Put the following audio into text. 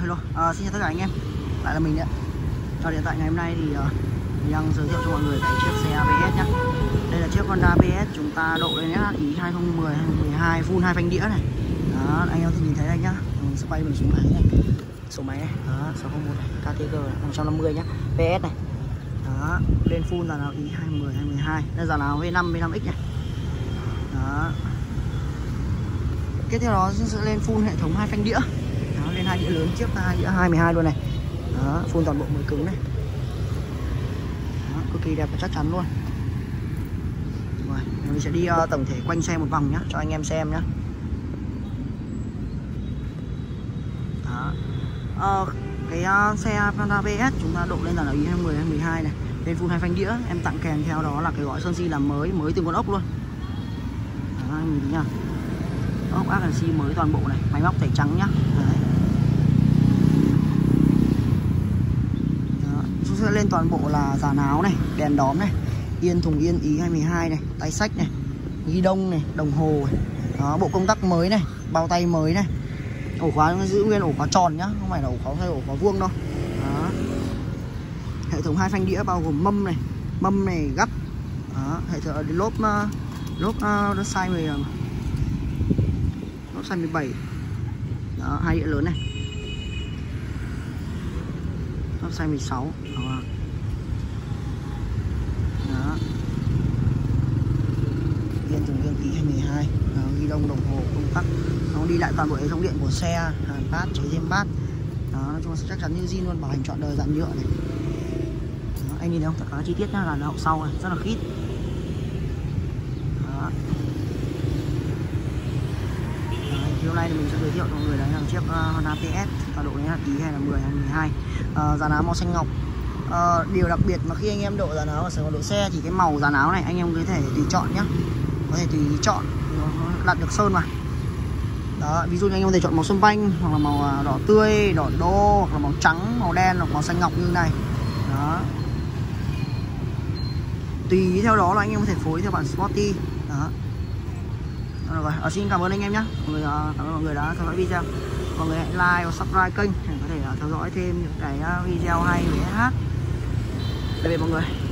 hello. Xin chào tất cả anh em, lại là mình đấy. Cho hiện tại ngày hôm nay thì mình đang giới thiệu cho mọi người cái chiếc xe ABS nhá. Đây là chiếc Honda ABS chúng ta độ lên nhá, ý 2010 2012 full 2 phanh đĩa này. Đó, anh em thì nhìn thấy đây nhá. Mình sẽ quay mình xuống máy này. Số máy này, đó, 601 này, KTG 150 nhá. PS này. Đó, lên full là nào ý 2010 2012. Đây là nào V5 V5X này. Đó. Tiếp theo đó sẽ lên full hệ thống 2 phanh đĩa. Đó, lên 2 đĩa lớn, chiếc 2 đĩa 212 luôn này. Đó, full toàn bộ mới cứng này. Đó, cực kỳ đẹp và chắc chắn luôn. Rồi, mình sẽ đi tổng thể quanh xe một vòng nhá, cho anh em xem nhá. Đó. Cái xe Honda ABS chúng ta độ lên là ý 2010 2012 này, lên full 2 phanh đĩa, em tặng kèm theo đó là cái gói sơn xi làm mới từng con ốc luôn. Đó, anh nhìn thấy nhá. Ốc ác xi mới toàn bộ này, máy móc tẩy trắng nhá. Đấy. Đó. Chúng sẽ lên toàn bộ là dàn áo này, đèn đóm này, yên thùng yên ý 2012 này, tay sách này, ghi đông này, đồng hồ này. Đó, bộ công tắc mới này, bao tay mới này. Ổ khóa giữ nguyên ổ khóa tròn nhá, không phải là ổ khóa thay ổ khóa vuông đâu. Đó. Hệ thống 2 phanh đĩa bao gồm mâm này gấp. Đó, hệ thống lốp nó size 10, lốp size 17. Đó, 2 đĩa lớn này. Lốp size 16. Đó. Đó. Yên thùng yên ý 22. Đó, ghi đông đồng hồ công tắc. Nó đi lại toàn bộ hệ thống điện của xe, hàn bát, chế thêm bát. Đó, nói chung là chắc chắn như zin luôn, bảo hành trọn đời dàn nhựa này. Đó, anh nhìn thấy không? Tất cả các chi tiết nhá, là hậu sau này rất là khít. Đó. Hôm nay thì mình sẽ giới thiệu cho mọi người đấy là chiếc Honda ABS tọa độ là tí 2010 2012. Dàn áo màu xanh ngọc. Điều đặc biệt mà khi anh em độ dàn áo ở Sài Gòn độ xe thì cái màu dàn áo này anh em có thể tùy chọn nhá, có thể tùy chọn, đặt được sơn mà. Đó, ví dụ như anh em có thể chọn màu xuân banh, hoặc là màu đỏ tươi, đỏ đô, hoặc là màu trắng, màu đen, hoặc màu xanh ngọc như thế này. Đó. Tùy theo đó là anh em có thể phối theo bản Sporty. Đó. Rồi, xin cảm ơn anh em nhé. Cảm ơn mọi người đã theo dõi video. Mọi người hãy like và subscribe kênh để có thể theo dõi thêm những cái video hay về SH. Tạm biệt mọi người.